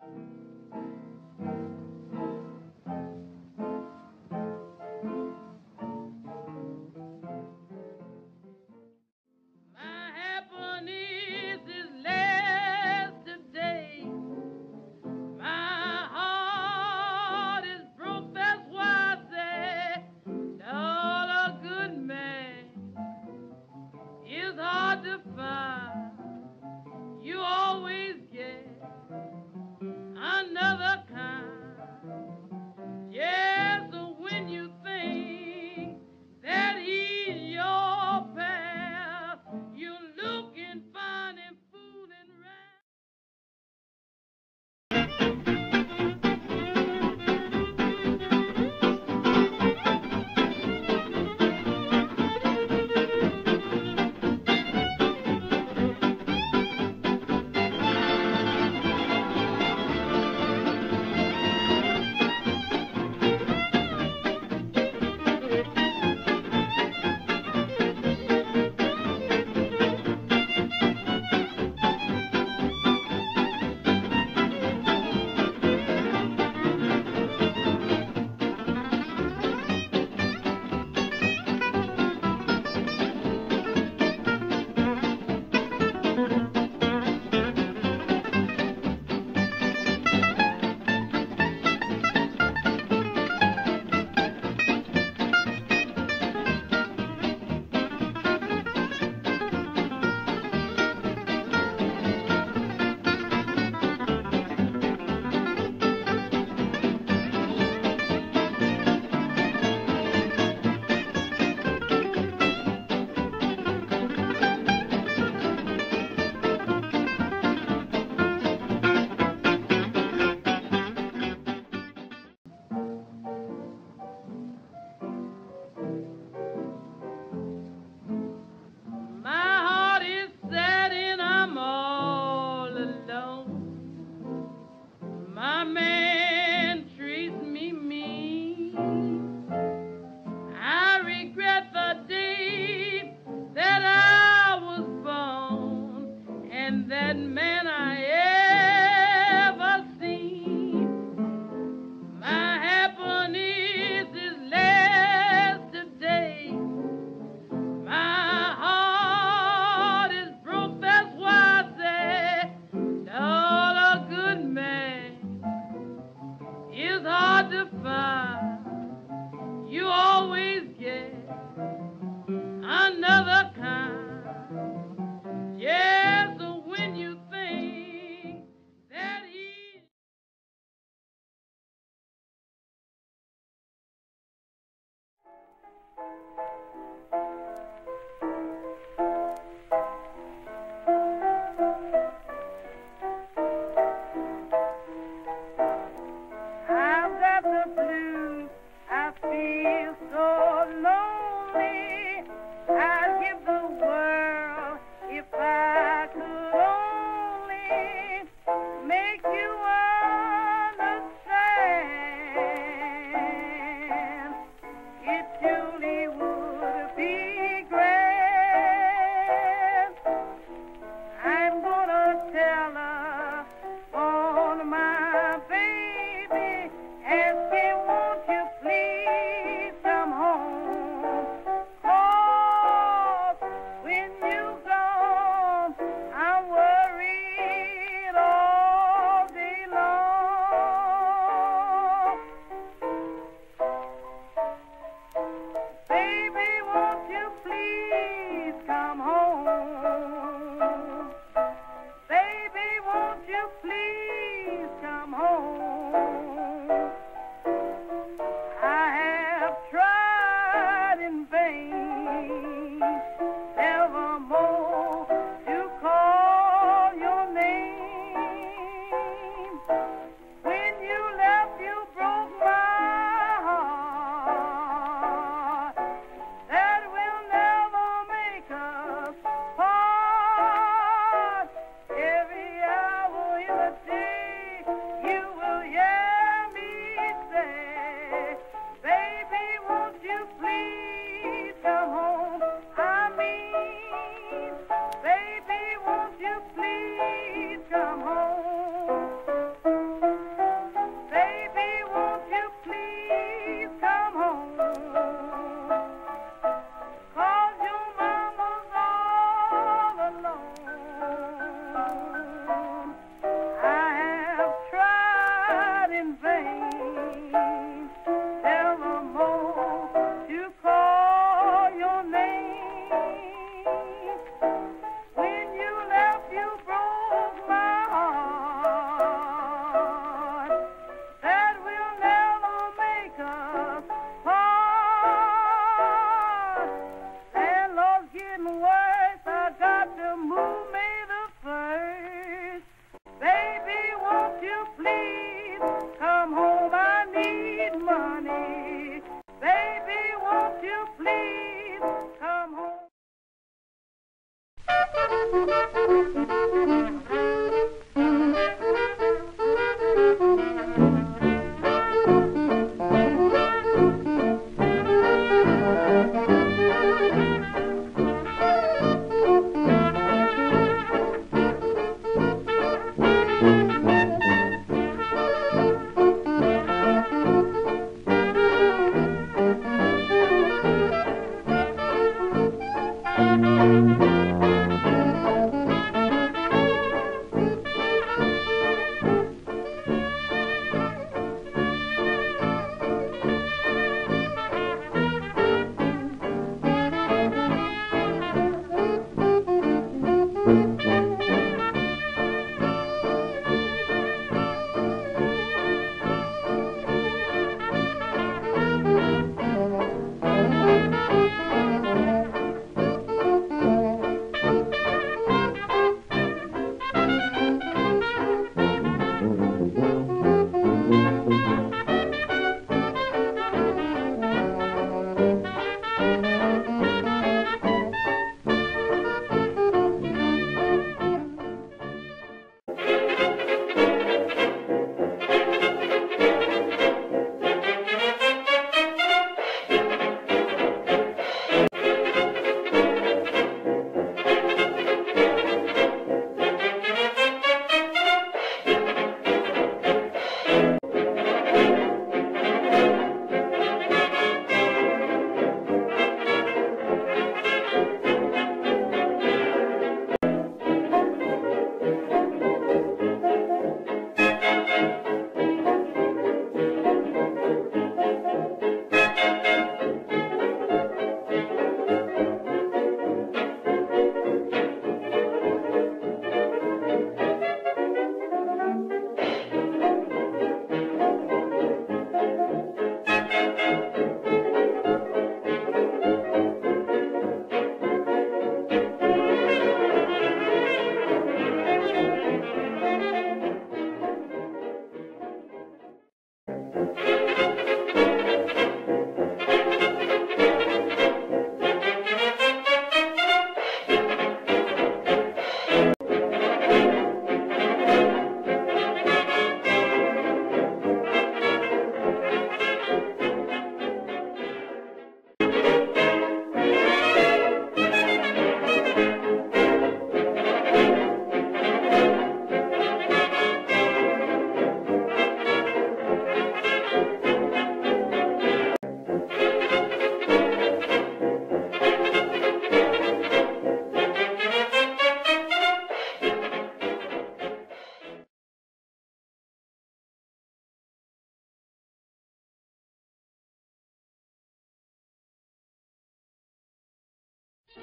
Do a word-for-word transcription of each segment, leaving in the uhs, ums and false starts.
My happiness is less today. My heart is broke, that's why I say, all a good man is hard to find. You always get another kind. Yes, when you think that he's your pal, you looking fine and fooling round. My heart is sad and I'm all alone. My man treats me mean. I regret the day that I was born and that man I ever seen. My happiness is less today. My heart is broke, that's why I say, all a good man is hard to find. You always get another kind. Yes, when you think that he I've got the blues.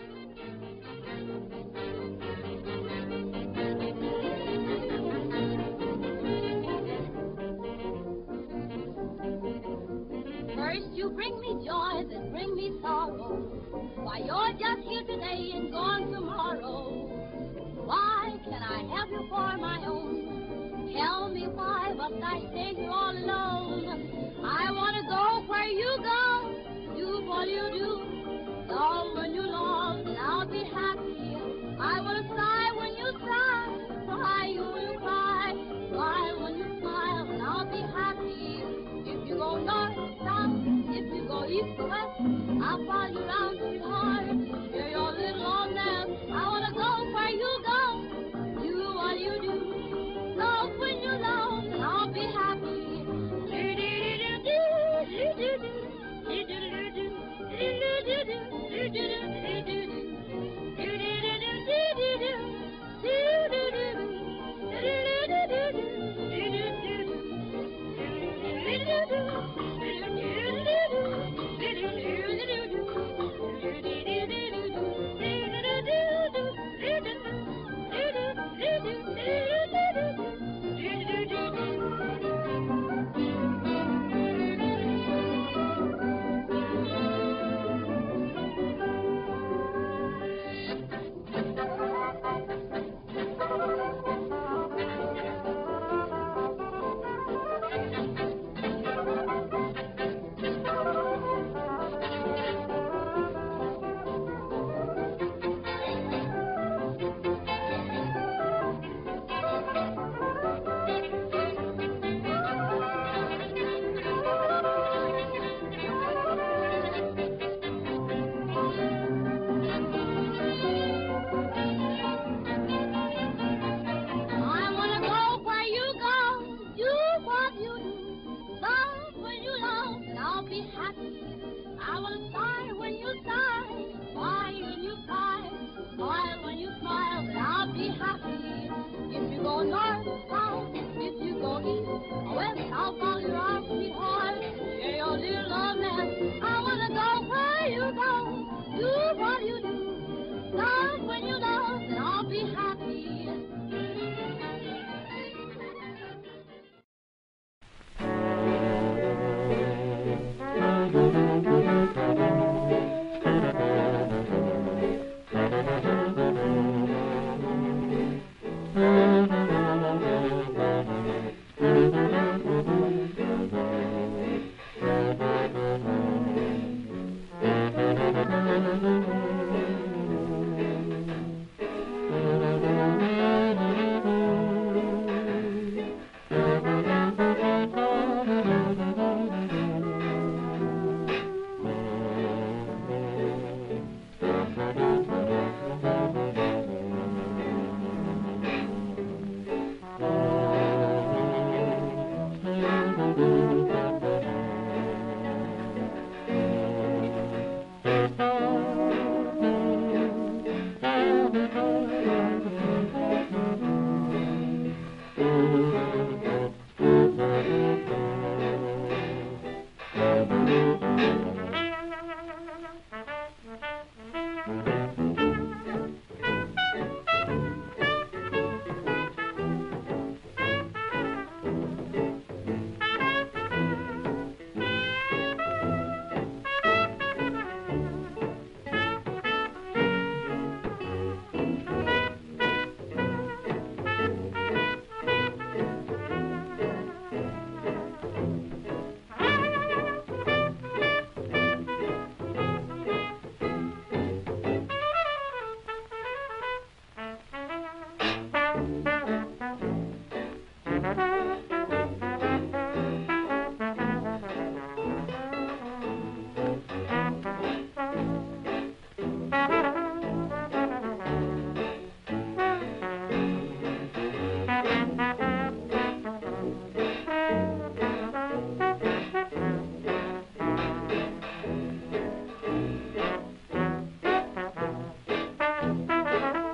First you bring me joy, then bring me sorrow. Why, you're just here today and gone tomorrow. Why can't I have you for my own? Tell me why must I stay here all alone? I want to go where you go, do what you do. Love when you love, then I'll be happy. I want to sigh when you sigh, cry when you cry, smile when you smile, and I'll be happy. If you go north, south, if you go east or west, I'll follow you round, sweetheart. Share your little loneliness. I want to go where you go, do what you do. Love when you love, and I'll be happy.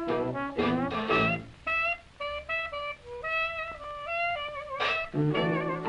Thank you.